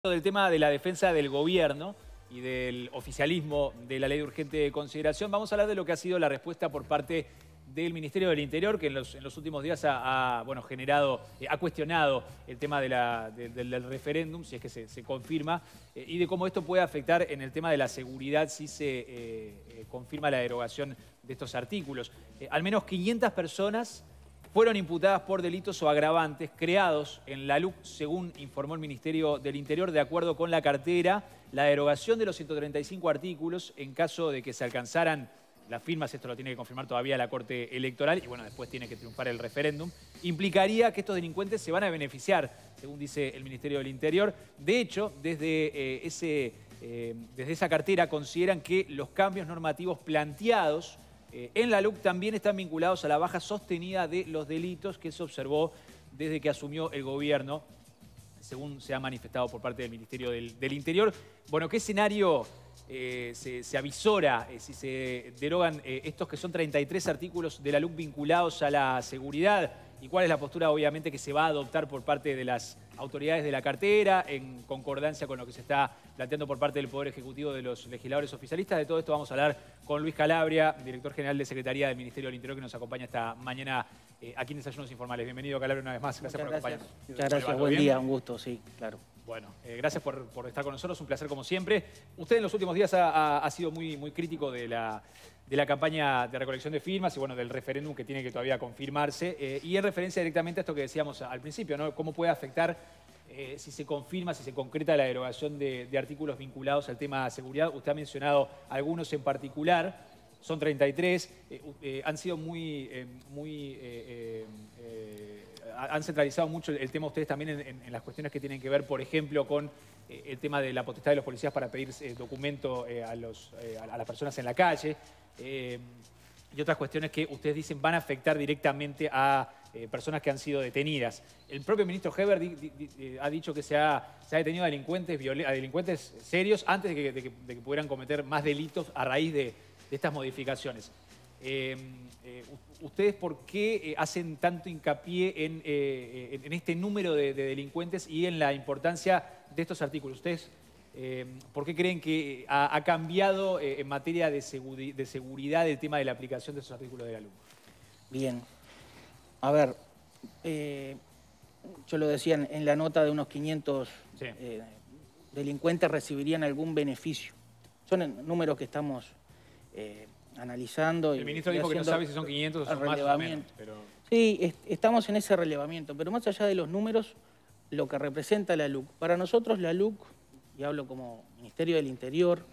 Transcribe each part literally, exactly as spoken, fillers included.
Del tema de la defensa del gobierno y del oficialismo de la ley de urgente consideración, vamos a hablar de lo que ha sido la respuesta por parte del Ministerio del Interior, que en los, en los últimos días ha, ha, bueno, generado, eh, ha cuestionado el tema de la, de, del, del referéndum, si es que se, se confirma, eh, y de cómo esto puede afectar en el tema de la seguridad si se eh, eh, confirma la derogación de estos artículos. Eh, al menos quinientas personas fueron imputadas por delitos o agravantes creados en la L U C, según informó el Ministerio del Interior, de acuerdo con la cartera. La derogación de los ciento treinta y cinco artículos, en caso de que se alcanzaran las firmas, esto lo tiene que confirmar todavía la Corte Electoral, y bueno, después tiene que triunfar el referéndum, implicaría que estos delincuentes se van a beneficiar, según dice el Ministerio del Interior. De hecho, desde, eh, ese, eh, desde esa cartera consideran que los cambios normativos planteados Eh, en la L U C también están vinculados a la baja sostenida de los delitos que se observó desde que asumió el gobierno, según se ha manifestado por parte del Ministerio del, del Interior. Bueno, ¿qué escenario eh, se, se avisora eh, si se derogan eh, estos que son treinta y tres artículos de la L U C vinculados a la seguridad? ¿Y cuál es la postura, obviamente, que se va a adoptar por parte de las autoridades de la cartera, en concordancia con lo que se está planteando por parte del Poder Ejecutivo de los legisladores oficialistas? De todo esto vamos a hablar con Luis Calabria, director general de Secretaría del Ministerio del Interior, que nos acompaña esta mañana eh, aquí en Desayunos Informales. Bienvenido, Calabria, una vez más. Gracias por acompañarnos. Muchas gracias, buen día, un gusto, sí, claro. Bueno, eh, gracias por, por estar con nosotros, un placer como siempre. Usted en los últimos días ha, ha, ha sido muy, muy crítico de la, de la campaña de recolección de firmas y bueno, del referéndum que tiene que todavía confirmarse. Eh, y en referencia directamente a esto que decíamos al principio, ¿no? Cómo puede afectar eh, si se confirma, si se concreta la derogación de, de artículos vinculados al tema de seguridad. Usted ha mencionado algunos en particular, son treinta y tres, eh, eh, han sido muy... Eh, muy eh, eh, han centralizado mucho el tema ustedes también en, en, en las cuestiones que tienen que ver, por ejemplo, con eh, el tema de la potestad de los policías para pedir eh, documento eh, a, los, eh, a las personas en la calle. Eh, y otras cuestiones que ustedes dicen van a afectar directamente a eh, personas que han sido detenidas. El propio ministro Heber di, di, di, ha dicho que se ha, se ha detenido a delincuentes, a delincuentes serios antes de que, de, que, de que pudieran cometer más delitos a raíz de, de estas modificaciones. Eh, eh, ¿Ustedes por qué eh, hacen tanto hincapié en, eh, en este número de, de delincuentes y en la importancia de estos artículos? ¿Ustedes eh, por qué creen que ha, ha cambiado eh, en materia de, seguri de seguridad el tema de la aplicación de esos artículos de la L U C? Bien. A ver, eh, yo lo decía en, en la nota de unos quinientos sí. eh, delincuentes recibirían algún beneficio. Son números que estamos... Eh, analizando. El ministro y, dijo y que no sabe si son quinientos o son más o menos. Pero... Sí, est estamos en ese relevamiento, pero más allá de los números, lo que representa la L U C. Para nosotros la L U C, y hablo como Ministerio del Interior,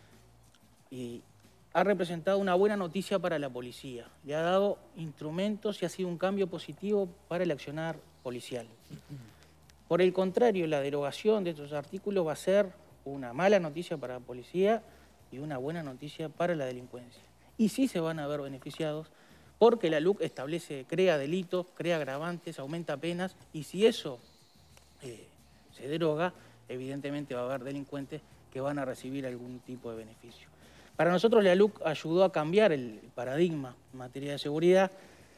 y ha representado una buena noticia para la policía. Le ha dado instrumentos y ha sido un cambio positivo para el accionar policial. Por el contrario, la derogación de estos artículos va a ser una mala noticia para la policía y una buena noticia para la delincuencia. Y sí se van a ver beneficiados porque la L U C establece, crea delitos, crea agravantes, aumenta penas, y si eso eh, se deroga, evidentemente va a haber delincuentes que van a recibir algún tipo de beneficio. Para nosotros la L U C ayudó a cambiar el paradigma en materia de seguridad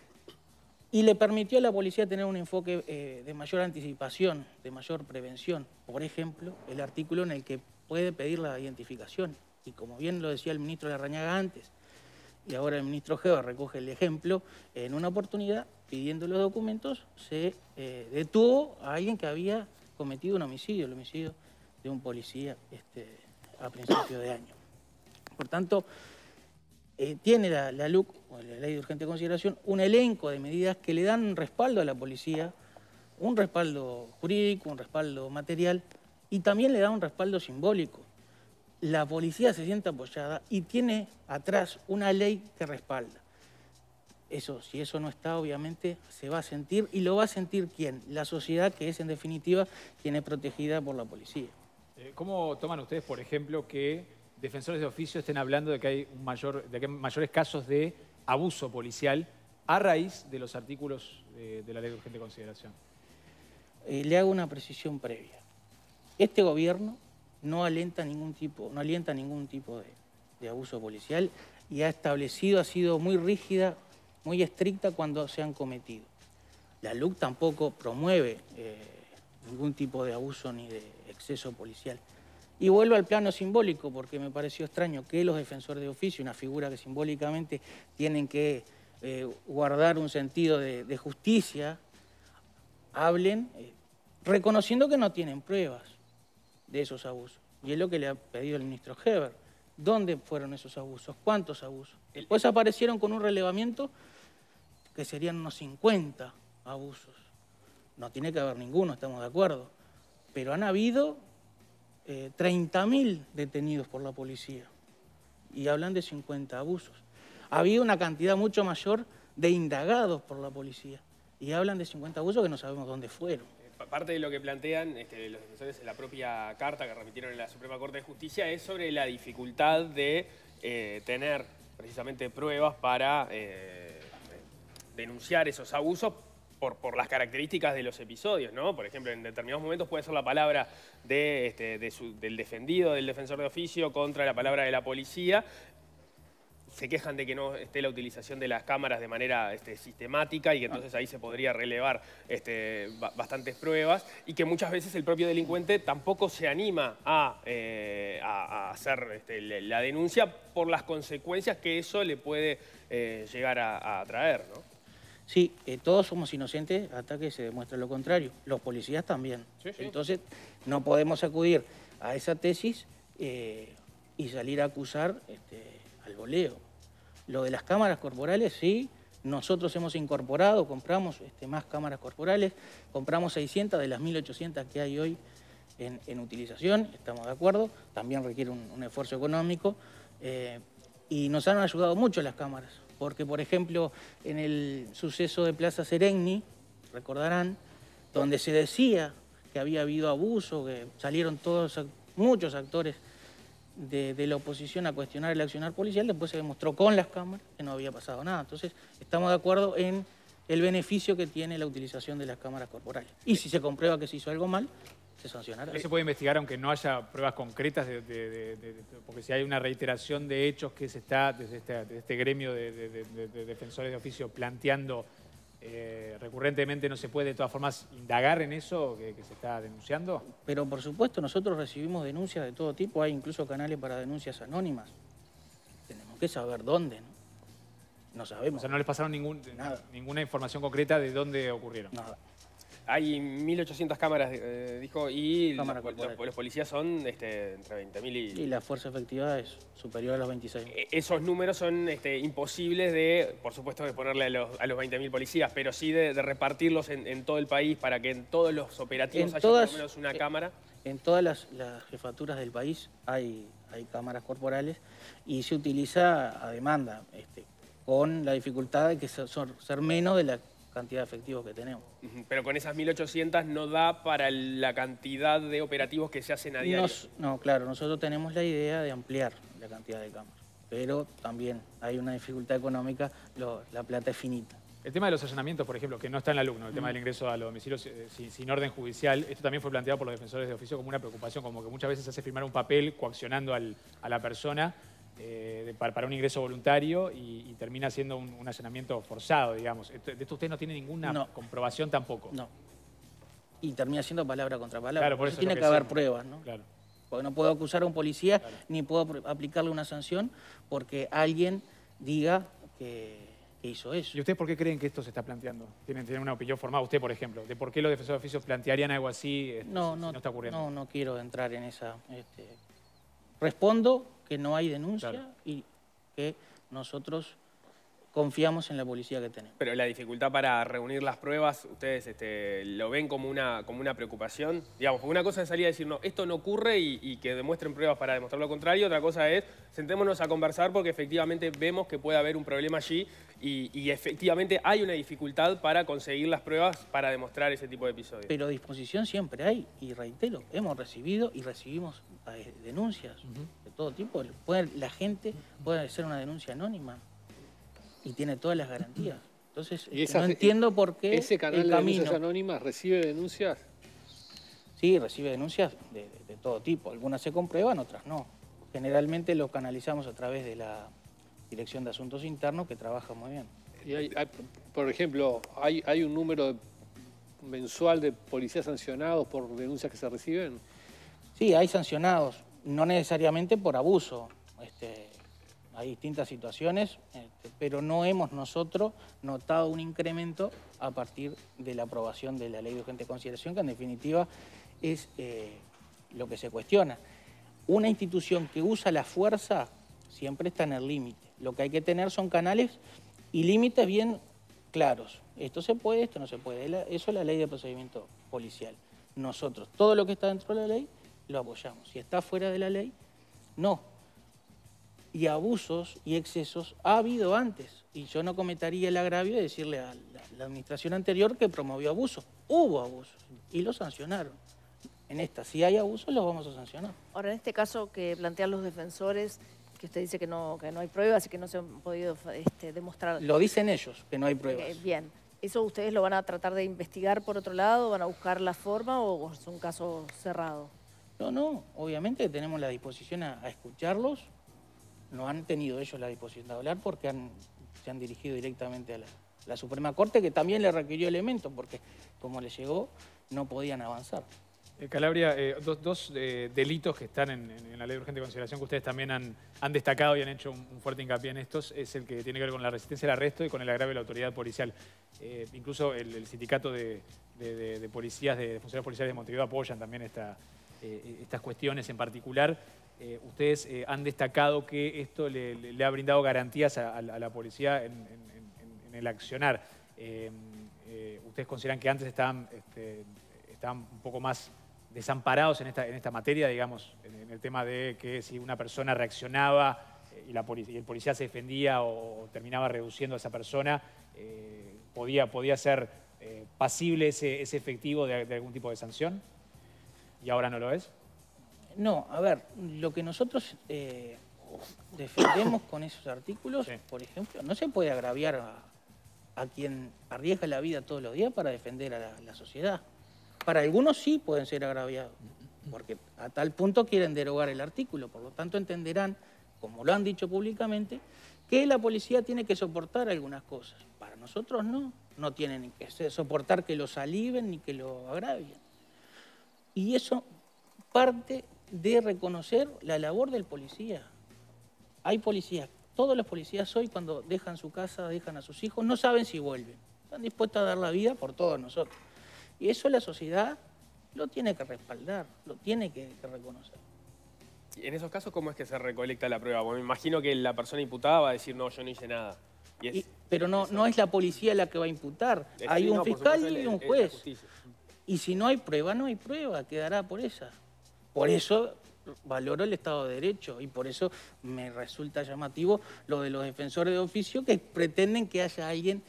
y le permitió a la policía tener un enfoque eh, de mayor anticipación, de mayor prevención. Por ejemplo, el artículo en el que puede pedir la identificación. Y como bien lo decía el ministro Larrañaga antes, y ahora el ministro Heber recoge el ejemplo, en una oportunidad, pidiendo los documentos, se eh, detuvo a alguien que había cometido un homicidio, el homicidio de un policía este, a principios de año. Por tanto, eh, tiene la, la L U C, o la Ley de Urgente Consideración, un elenco de medidas que le dan un respaldo a la policía, un respaldo jurídico, un respaldo material, y también le da un respaldo simbólico. La policía se siente apoyada y tiene atrás una ley que respalda. Eso, si eso no está, obviamente se va a sentir, y lo va a sentir ¿quién? La sociedad, que es en definitiva quien es protegida por la policía. ¿Cómo toman ustedes, por ejemplo, que defensores de oficio estén hablando de que hay, un mayor, de que hay mayores casos de abuso policial a raíz de los artículos de, de la Ley de Urgente Consideración? Eh, le hago una precisión previa. Este gobierno no alienta ningún tipo, no alienta ningún tipo de, de abuso policial y ha establecido, ha sido muy rígida, muy estricta cuando se han cometido. La L U C tampoco promueve eh, ningún tipo de abuso ni de exceso policial. Y vuelvo al plano simbólico, porque me pareció extraño que los defensores de oficio, una figura que simbólicamente tienen que eh, guardar un sentido de, de justicia, hablen eh, reconociendo que no tienen pruebas de esos abusos. Y es lo que le ha pedido el ministro Heber. ¿Dónde fueron esos abusos? ¿Cuántos abusos? Después aparecieron con un relevamiento que serían unos cincuenta abusos. No tiene que haber ninguno, estamos de acuerdo. Pero han habido eh, treinta mil detenidos por la policía. Y hablan de cincuenta abusos. Ha habido una cantidad mucho mayor de indagados por la policía. Y hablan de cincuenta abusos que no sabemos dónde fueron. Parte de lo que plantean este, los defensores en la propia carta que remitieron en la Suprema Corte de Justicia es sobre la dificultad de eh, tener precisamente pruebas para eh, denunciar esos abusos por, por las características de los episodios, ¿no? Por ejemplo, en determinados momentos puede ser la palabra de, este, de su, del defendido, del defensor de oficio, contra la palabra de la policía. Se quejan de que no esté la utilización de las cámaras de manera este, sistemática y que entonces ahí se podría relevar este, bastantes pruebas y que muchas veces el propio delincuente tampoco se anima a, eh, a, a hacer este, la denuncia por las consecuencias que eso le puede eh, llegar a, a traer, ¿no? Sí, eh, todos somos inocentes hasta que se demuestre lo contrario. Los policías también. Sí, sí. Entonces no podemos acudir a esa tesis eh, y salir a acusar este, al voleo. Lo de las cámaras corporales, sí, nosotros hemos incorporado, compramos este, más cámaras corporales, compramos seiscientas de las mil ochocientas que hay hoy en, en utilización, estamos de acuerdo, también requiere un, un esfuerzo económico, eh, y nos han ayudado mucho las cámaras, porque por ejemplo, en el suceso de Plaza Seregni, recordarán, donde se decía que había habido abuso, que salieron todos, muchos actores De, de la oposición a cuestionar el accionar policial, después se demostró con las cámaras que no había pasado nada. Entonces, estamos de acuerdo en el beneficio que tiene la utilización de las cámaras corporales. Y si se comprueba que se hizo algo mal, se sancionará. ¿No se puede investigar aunque no haya pruebas concretas? De, de, de, de, de, porque si hay una reiteración de hechos que se está desde este, desde este gremio de, de, de, de defensores de oficio planteando eh, recurrentemente, ¿no se puede de todas formas indagar en eso que, que se está denunciando? Pero por supuesto, nosotros recibimos denuncias de todo tipo, hay incluso canales para denuncias anónimas. Tenemos que saber dónde, ¿no? No sabemos. O sea, no les pasaron ningún, Nada. ninguna información concreta de dónde ocurrieron. Nada. Hay mil ochocientas cámaras, eh, dijo, y los, Cámara los, los policías son este, entre veinte mil y... Y la fuerza efectiva es superior a los veintiséis mil. Esos números son este, imposibles de, por supuesto, de ponerle a los, a los veinte mil policías, pero sí de, de repartirlos en, en todo el país para que en todos los operativos En haya todas, por lo menos una eh, cámara. En todas las, las jefaturas del país hay, hay cámaras corporales y se utiliza a demanda, este, con la dificultad de que son, ser menos de la cantidad de efectivos que tenemos. Pero con esas mil ochocientas no da para la cantidad de operativos que se hacen a diario. Nos, no, claro, nosotros tenemos la idea de ampliar la cantidad de cámaras, pero también hay una dificultad económica, lo, la plata es finita. El tema de los allanamientos, por ejemplo, que no está en la LUC, ¿no? El tema del ingreso a los domicilios eh, sin, sin orden judicial, esto también fue planteado por los defensores de oficio como una preocupación, como que muchas veces se hace firmar un papel coaccionando al, a la persona eh, de, para, para un ingreso voluntario y, y termina siendo un, un allanamiento forzado, digamos. Esto, de esto usted no tiene ninguna no. comprobación tampoco. No. Y termina siendo palabra contra palabra. Claro, por eso tiene que, que haber pruebas, ¿no? Claro. Porque no puedo acusar a un policía, claro. ni puedo aplicarle una sanción porque alguien diga que... que hizo eso. ¿Y ustedes por qué creen que esto se está planteando? ¿Tienen, tienen una opinión formada usted, por ejemplo? ¿De por qué los defensores de oficio plantearían algo así este, no, si no, no está ocurriendo? No, no quiero entrar en esa... Este, respondo que no hay denuncia claro. y que nosotros confiamos en la policía que tenemos. Pero la dificultad para reunir las pruebas, ¿ustedes este, lo ven como una, como una preocupación? Digamos, porque una cosa es salir a decir, no, esto no ocurre y, y que demuestren pruebas para demostrar lo contrario. Otra cosa es, sentémonos a conversar porque efectivamente vemos que puede haber un problema allí y, y efectivamente hay una dificultad para conseguir las pruebas para demostrar ese tipo de episodios. Pero disposición siempre hay, y reitero, hemos recibido y recibimos eh, denuncias uh-huh. de todo tipo. Puede, la gente puede hacer una denuncia anónima y tiene todas las garantías. Entonces, ¿Y esa, no entiendo por qué ¿Ese canal el de camino... denuncias anónimas recibe denuncias? Sí, recibe denuncias de, de, de todo tipo. Algunas se comprueban, otras no. Generalmente lo canalizamos a través de la Dirección de Asuntos Internos, que trabaja muy bien. Y hay, hay, por ejemplo, hay, hay un número de mensual de policías sancionados por denuncias que se reciben? Sí, hay sancionados, no necesariamente por abuso. Este, hay distintas situaciones, este, pero no hemos nosotros notado un incremento a partir de la aprobación de la Ley de Urgente Consideración, que en definitiva es eh, lo que se cuestiona. Una institución que usa la fuerza siempre está en el límite. Lo que hay que tener son canales y límites bien claros. Esto se puede, esto no se puede. Eso es la Ley de Procedimiento Policial. Nosotros, todo lo que está dentro de la ley, lo apoyamos. Si está fuera de la ley, no. Y abusos y excesos ha habido antes. Y yo no cometería el agravio de decirle a la, la administración anterior que promovió abusos. Hubo abusos y los sancionaron. En esta, si hay abusos, los vamos a sancionar. Ahora, en este caso que plantean los defensores, que usted dice que no, que no hay pruebas y que no se han podido este, demostrar. Lo dicen ellos, que no hay pruebas. Eh, bien. ¿Eso ustedes lo van a tratar de investigar por otro lado? ¿Van a buscar la forma o es un caso cerrado? No, no. Obviamente tenemos la disposición a, a escucharlos. No han tenido ellos la disposición de hablar porque han, se han dirigido directamente a la, la Suprema Corte, que también le requirió elementos porque como les llegó, no podían avanzar. Eh, Calabria, eh, dos, dos eh, delitos que están en, en, en la Ley de Urgente Consideración que ustedes también han, han destacado y han hecho un, un fuerte hincapié en estos, es el que tiene que ver con la resistencia al arresto y con el agravio de la autoridad policial. Eh, incluso el, el sindicato de, de, de, de policías, de, de funcionarios policiales de Montevideo apoyan también esta, eh, estas cuestiones en particular. Eh, ustedes eh, han destacado que esto le, le, le ha brindado garantías a, a, la, a la policía en, en, en, en el accionar. Eh, eh, ¿Ustedes consideran que antes estaban, este, estaban un poco más desamparados en esta, en esta materia, digamos, en, en el tema de que si una persona reaccionaba eh, y, la y el policía se defendía o, o terminaba reduciendo a esa persona, eh, podía, podía ser eh, pasible ese, ese efectivo de, de algún tipo de sanción? ¿Y ahora no lo es? No, a ver, lo que nosotros eh, defendemos con esos artículos, sí. Por ejemplo, no se puede agraviar a, a quien arriesga la vida todos los días para defender a la, la sociedad. Para algunos sí pueden ser agraviados, porque a tal punto quieren derogar el artículo. Por lo tanto, entenderán, como lo han dicho públicamente, que la policía tiene que soportar algunas cosas. Para nosotros no, no tienen que soportar que los aliven ni que lo agravien. Y eso parte de reconocer la labor del policía. Hay policías, todos los policías hoy cuando dejan su casa, dejan a sus hijos, no saben si vuelven. Están dispuestos a dar la vida por todos nosotros. Y eso la sociedad lo tiene que respaldar, lo tiene que, que reconocer. ¿Y en esos casos cómo es que se recolecta la prueba? Bueno, me imagino que la persona imputada va a decir, no, yo no hice nada. Y es, y, pero no, no es la policía la que va a imputar. Es, hay sí, un no, fiscal supuesto, y un es, juez. es Y si no hay prueba, no hay prueba, quedará por esa. Por eso valoro el Estado de Derecho y por eso me resulta llamativo lo de los defensores de oficio que pretenden que haya alguien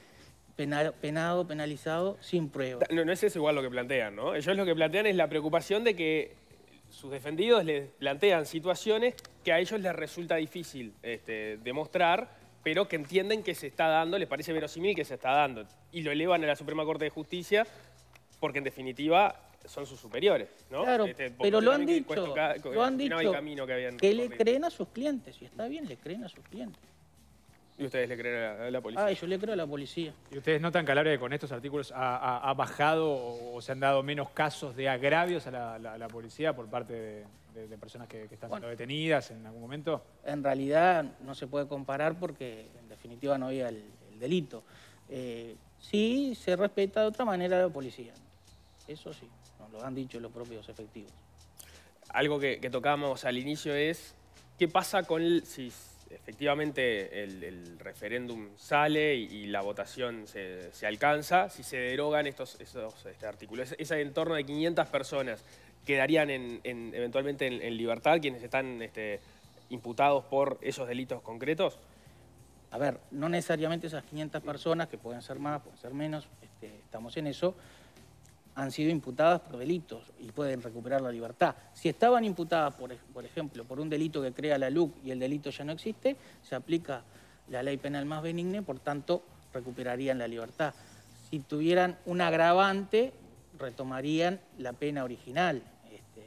penado, penalizado, sin prueba. No, no es eso igual lo que plantean, ¿no? Ellos lo que plantean es la preocupación de que sus defendidos les plantean situaciones que a ellos les resulta difícil este, demostrar, pero que entienden que se está dando, les parece verosímil que se está dando. Y lo elevan a la Suprema Corte de Justicia porque, en definitiva, son sus superiores, ¿no? Claro, este, pero lo han dicho, que, lo han dicho, el camino que, que le creen a sus clientes, y está bien, le creen a sus clientes. ¿Y ustedes le creen a la, a la policía? Ah, yo le creo a la policía. ¿Y ustedes notan, Calabria, que con estos artículos ha, ha, ha bajado o, o se han dado menos casos de agravios a la, la, la policía por parte de, de, de personas que, que están bueno, siendo detenidas en algún momento? En realidad no se puede comparar porque en definitiva no había el, el delito. Eh, sí se respeta de otra manera a la policía. Eso sí, nos lo han dicho los propios efectivos. Algo que, que tocábamos al inicio es, ¿qué pasa con el, si efectivamente el, el referéndum sale y, y la votación se, se alcanza, si se derogan estos, esos este, artículos? Esa en torno de quinientas personas quedarían en, en, eventualmente en, en libertad, quienes están este, imputados por esos delitos concretos. A ver, no necesariamente esas quinientas personas, que pueden ser más, pueden ser menos, este, estamos en eso, han sido imputadas por delitos y pueden recuperar la libertad. Si estaban imputadas, por, por ejemplo, por un delito que crea la L U C y el delito ya no existe, se aplica la ley penal más benigne, por tanto, recuperarían la libertad. Si tuvieran un agravante, retomarían la pena original. Este,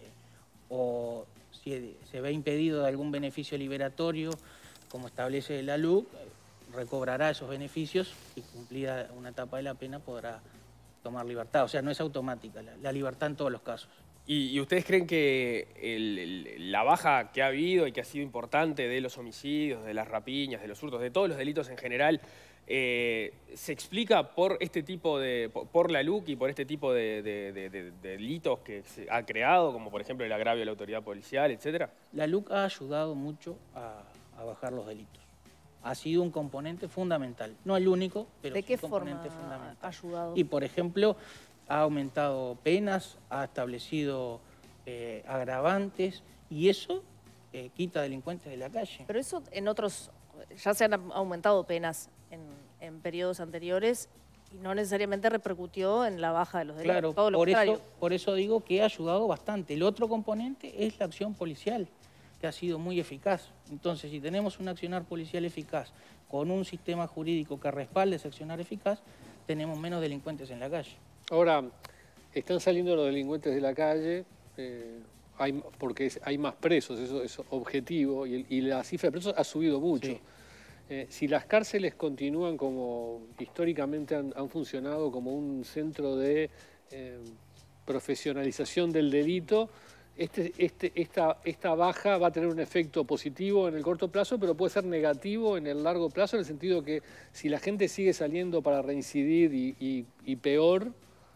o si se ve impedido de algún beneficio liberatorio, como establece la L U C, recobrará esos beneficios y cumplida una etapa de la pena podrá tomar libertad. O sea, no es automática la, la libertad en todos los casos. ¿Y, y ustedes creen que el, el, la baja que ha habido y que ha sido importante de los homicidios, de las rapiñas, de los hurtos, de todos los delitos en general, eh, se explica por este tipo de, por, por la LUC y por este tipo de, de, de, de, de delitos que se ha creado, como por ejemplo el agravio a la autoridad policial, etcétera? La LUC ha ayudado mucho a, a bajar los delitos. Ha sido un componente fundamental. No el único, pero ¿De qué un componente forma fundamental. ha ayudado? Y, por ejemplo, ha aumentado penas, ha establecido eh, agravantes, y eso eh, quita delincuentes de la calle. Pero eso en otros, ya se han aumentado penas en, en periodos anteriores y no necesariamente repercutió en la baja de los delitos. Claro, todo lo por contrario. eso, por eso digo que ha ayudado bastante. El otro componente es la acción policial, que ha sido muy eficaz. Entonces, si tenemos un accionar policial eficaz, con un sistema jurídico que respalde ese accionar eficaz, tenemos menos delincuentes en la calle. Ahora, están saliendo los delincuentes de la calle, eh, hay, porque es- hay más presos, eso es objetivo, y, el- y la cifra de presos ha subido mucho. Sí. Eh, si las cárceles continúan como históricamente han, han funcionado como un centro de eh, profesionalización del delito, este, este, esta, esta baja va a tener un efecto positivo en el corto plazo, pero puede ser negativo en el largo plazo, en el sentido que si la gente sigue saliendo para reincidir y, y, y peor,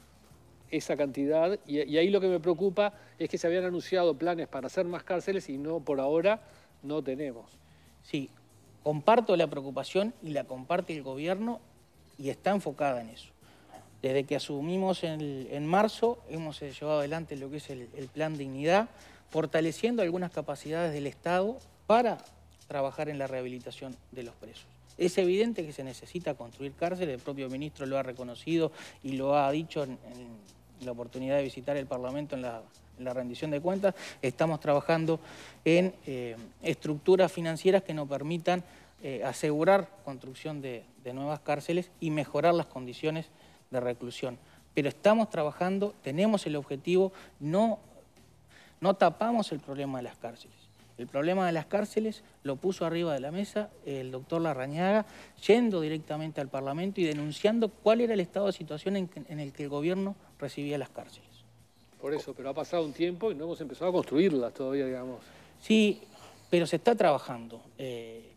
esa cantidad, y, y ahí lo que me preocupa es que se habían anunciado planes para hacer más cárceles y no, por ahora no tenemos. Sí, comparto la preocupación y la comparte el gobierno y está enfocada en eso. Desde que asumimos en, el- en marzo hemos eh, llevado adelante lo que es el, el Plan Dignidad, fortaleciendo algunas capacidades del Estado para trabajar en la rehabilitación de los presos. Es evidente que se necesita construir cárceles, el propio ministro lo ha reconocido y lo ha dicho en, en la oportunidad de visitar el Parlamento en la, en la rendición de cuentas. Estamos trabajando en eh, estructuras financieras que nos permitan eh, asegurar construcción de, de nuevas cárceles y mejorar las condiciones de reclusión. Pero estamos trabajando, tenemos el objetivo, no, no tapamos el problema de las cárceles. El problema de las cárceles lo puso arriba de la mesa el doctor Larrañaga, yendo directamente al Parlamento y denunciando cuál era el estado de situación en, que- en el que el gobierno recibía las cárceles. Por eso, pero ha pasado un tiempo y no hemos empezado a construirlas todavía, digamos. Sí, pero se está trabajando. Eh,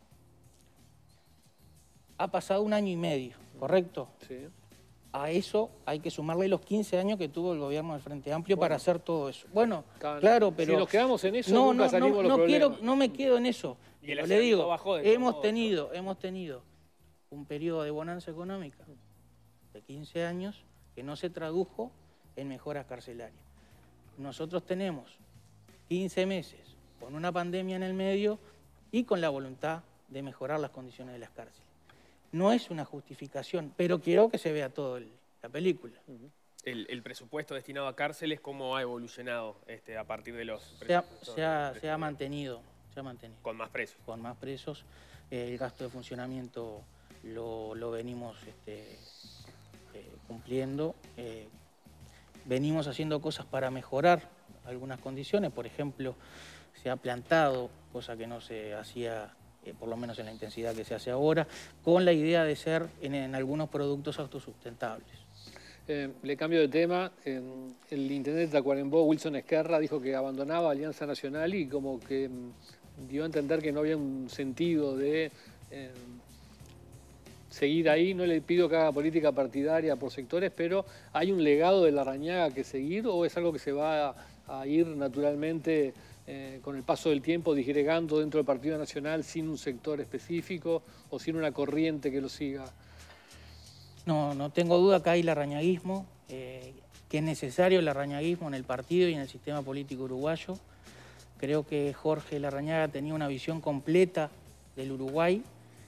ha pasado un año y medio, ¿correcto? Sí. A eso hay que sumarle los quince años que tuvo el gobierno del Frente Amplio Bueno. para hacer todo eso. Bueno, Claro. claro, pero... Si nos quedamos en eso, no, nunca no, salimos no, los no problemas. quiero, no me quedo en eso. Y el Pero le hacinamiento digo, bajó de todos hemos modos, tenido, hemos tenido un periodo de bonanza económica de quince años que no se tradujo en mejoras carcelarias. Nosotros tenemos quince meses con una pandemia en el medio y con la voluntad de mejorar las condiciones de las cárceles. No es una justificación, pero quiero que se vea toda la película. El, el presupuesto destinado a cárceles, ¿cómo ha evolucionado este, a partir de los Se ha, presupuestos se ha- de- se ha mantenido, se ha mantenido. con más presos? Con más presos. Eh, el gasto de funcionamiento lo, lo venimos este, eh, cumpliendo. Eh, venimos haciendo cosas para mejorar algunas condiciones. Por ejemplo, se ha plantado, cosa que no se hacía, eh, por lo menos en la intensidad que se hace ahora, con la idea de ser en, en algunos productos autosustentables. Eh, le cambio de tema. Eh, el intendente de Tacuarembó, Wilson Esquerra, dijo que abandonaba Alianza Nacional y como que mm, dio a entender que no había un sentido de eh, seguir ahí. No le pido que haga política partidaria por sectores, pero ¿hay un legado de Larrañaga que seguir o es algo que se va a, a ir naturalmente eh, con el paso del tiempo disgregando dentro del Partido Nacional sin un sector específico o sin una corriente que lo siga? No, no tengo duda que hay larrañaguismo, eh, que es necesario el larrañaguismo en el partido y en el sistema político uruguayo. Creo que Jorge Larrañaga tenía una visión completa del Uruguay.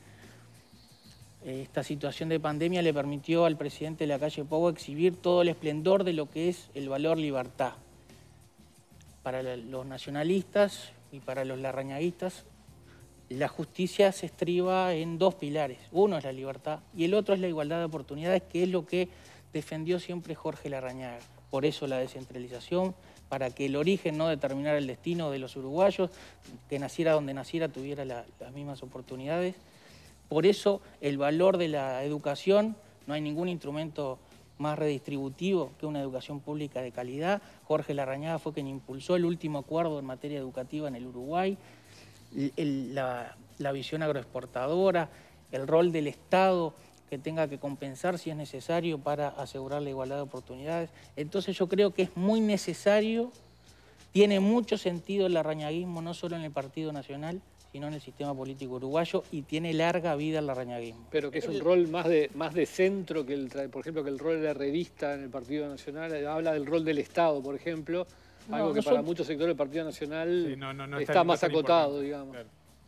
Eh, Esta situación de pandemia le permitió al presidente de la calle Pou exhibir todo el esplendor de lo que es el valor libertad. Para la- los nacionalistas y para los larrañaguistas, la justicia se estriba en dos pilares. Uno es la libertad y el otro es la igualdad de oportunidades, que es lo que defendió siempre Jorge Larrañaga. Por eso la descentralización, para que el origen no determinara el destino de los uruguayos, que naciera donde naciera tuviera la- las mismas oportunidades. Por eso el valor de la educación, no hay ningún instrumento más redistributivo que una educación pública de calidad. Jorge Larrañaga fue quien impulsó el último acuerdo en materia educativa en el Uruguay. El, el, la, la visión agroexportadora, el rol del Estado que tenga que compensar si es necesario para asegurar la igualdad de oportunidades. Entonces yo creo que es muy necesario, tiene mucho sentido el larrañaguismo, no solo en el Partido Nacional, sino en el sistema político uruguayo, y tiene larga vida el larrañaguismo. Pero que es un rol más de, más de centro, que el, por ejemplo, que el rol de la revista en el Partido Nacional, habla del rol del Estado, por ejemplo, No, algo que nosotros- para muchos sectores del Partido Nacional Sí, no, no, no está, no más tan acotado, importante. digamos. Claro.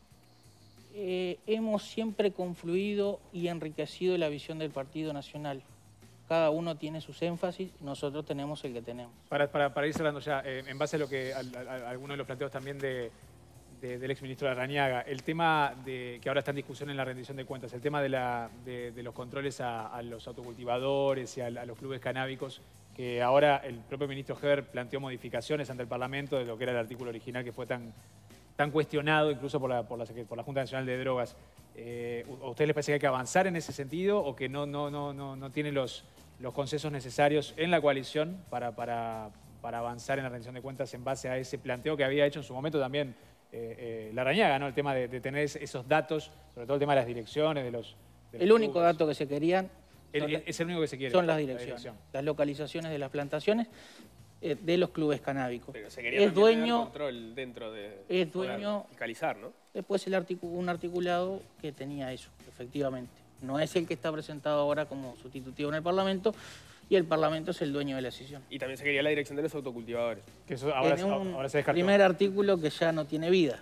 Eh, hemos siempre confluido y enriquecido la visión del Partido Nacional. Cada uno tiene sus énfasis, nosotros tenemos el que tenemos. Para, para, para ir cerrando ya, eh, en base a lo que a, a- a algunos de los planteos también de, de- del exministro Larrañaga, el tema de que ahora está en discusión en la rendición de cuentas, el tema de, la, de, de los controles a, a los autocultivadores y a, a los clubes canábicos, que ahora el propio ministro Heber planteó modificaciones ante el Parlamento de lo que era el artículo original que fue tan, tan cuestionado incluso por la, por la, por la Junta Nacional de Drogas. Eh, ¿A ustedes les parece que hay que avanzar en ese sentido o que no, no, no, no, no tiene los, los consensos necesarios en la coalición para, para, para avanzar en la rendición de cuentas en base a ese planteo que había hecho en su momento también eh, eh, Larrañaga, ¿no? El tema de, de tener esos datos, sobre todo el tema de las direcciones, de los... de los El único clubes. dato que se querían El- son, el- es el único que se quiere. son las la direcciones, dirección. las localizaciones de las plantaciones eh, de los clubes canábicos. Pero se quería Es también tener dueño, control dentro de... es para dueño- fiscalizar, ¿no? después el articu- un articulado que tenía eso, efectivamente. No es el que está presentado ahora como sustitutivo en el Parlamento, y el Parlamento es el dueño de la decisión. Y también se quería la dirección de los autocultivadores. Que eso ahora, Tiene un ahora se descartó. primer artículo que ya no tiene vida,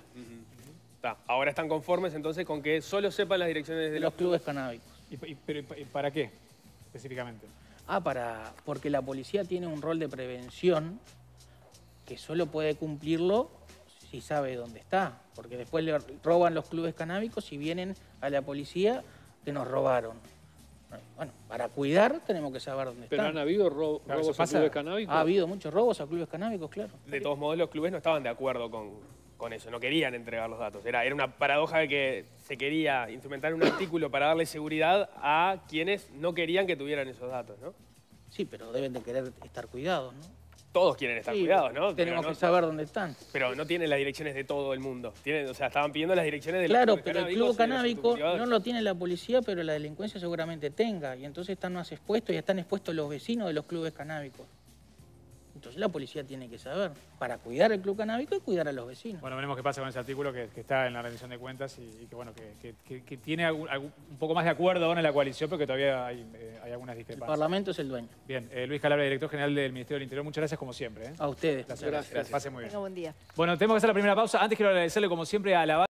Está. Ahora están conformes entonces con que solo sepan las direcciones de de los los clubes canábicos. ¿Y, y- pero, y para qué específicamente? Ah, para, porque la policía tiene un rol de prevención que solo puede cumplirlo si sabe dónde está. Porque después le roban los clubes canábicos y vienen a la policía que nos robaron. Bueno, para cuidar tenemos que saber dónde Pero han están. habido ro- Claro, robos eso a pasa. clubes canábicos. Ha habido muchos robos a clubes canábicos, claro. De todos modos, los clubes no estaban de acuerdo con, con eso, no querían entregar los datos. Era, era una paradoja de que se quería instrumentar un artículo para darle seguridad a quienes no querían que tuvieran esos datos, ¿no? Sí, pero deben de querer estar cuidados, ¿no? Todos quieren estar Sí, cuidados, ¿no? Tenemos pero, no que saber dónde están. pero no tienen las direcciones de todo el mundo. Tienen, o sea, estaban pidiendo las direcciones de los Claro, clubes pero el canábicos club y de los canábico autocultivadores. no lo tiene la policía, pero la delincuencia seguramente tenga. Y entonces están más expuestos y están expuestos los vecinos de los clubes canábicos. Entonces la policía tiene que saber, para cuidar el club canábico y cuidar a los vecinos. Bueno, veremos qué pasa con ese artículo que, que está en la rendición de cuentas y, y que, bueno, que, que- que- que tiene algún- algún- un poco más de acuerdo ahora en la coalición, pero que todavía hay, eh, hay algunas El discrepancias. Parlamento es el dueño. Bien, eh, Luis Calabria, director general del Ministerio del Interior, muchas gracias como siempre. ¿eh? A ustedes. Gracias, gracias. Pase muy bien. Tenga buen día. Bueno, tenemos que hacer la primera pausa. Antes quiero agradecerle como siempre a la